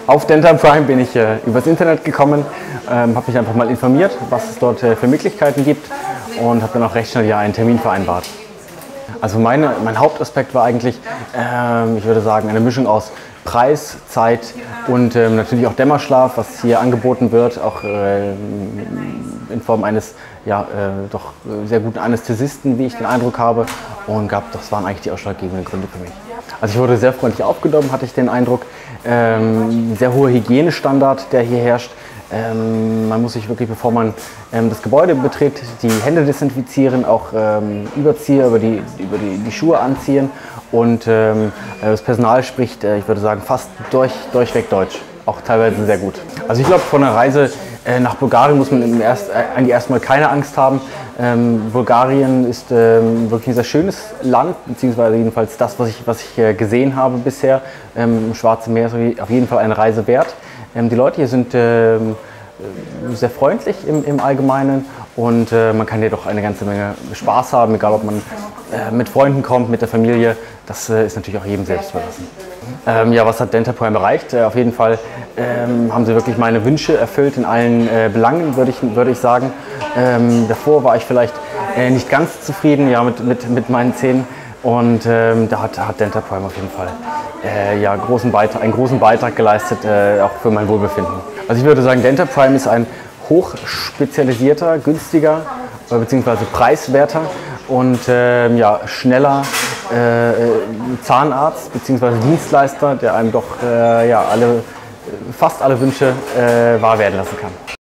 Auf Dental Prime bin ich übers Internet gekommen, habe mich einfach mal informiert, was es dort für Möglichkeiten gibt und habe dann auch recht schnell ja einen Termin vereinbart. Also mein Hauptaspekt war eigentlich, ich würde sagen, eine Mischung aus Preis, Zeit und natürlich auch Dämmerschlaf, was hier angeboten wird, auch in Form eines doch sehr guten Anästhesisten, wie ich den Eindruck habe. Und das waren eigentlich die ausschlaggebenden Gründe für mich. Also ich wurde sehr freundlich aufgenommen, hatte ich den Eindruck. Sehr hoher Hygienestandard, der hier herrscht. Man muss sich wirklich, bevor man das Gebäude betritt, die Hände desinfizieren, auch Überzieher über die Schuhe anziehen. Und das Personal spricht, ich würde sagen, fast durchweg Deutsch, auch teilweise sehr gut. Also ich glaube, vor einer Reise nach Bulgarien muss man eigentlich erstmal keine Angst haben. Bulgarien ist wirklich ein sehr schönes Land, beziehungsweise jedenfalls das, was ich gesehen habe bisher. Im Schwarzen Meer ist auf jeden Fall eine Reise wert. Die Leute hier sind sehr freundlich im Allgemeinen und man kann hier doch eine ganze Menge Spaß haben, egal ob man mit Freunden kommt, mit der Familie. Das ist natürlich auch jedem selbst überlassen. Was hat Dental Prime erreicht? Auf jeden Fall haben sie wirklich meine Wünsche erfüllt in allen Belangen, würde ich sagen. Davor war ich vielleicht nicht ganz zufrieden mit meinen Zähnen. Und da hat Dental Prime auf jeden Fall einen großen Beitrag geleistet, auch für mein Wohlbefinden. Also ich würde sagen, Dental Prime ist ein hochspezialisierter, günstiger bzw. preiswerter und schneller Zahnarzt bzw. Dienstleister, der einem doch fast alle Wünsche wahr werden lassen kann.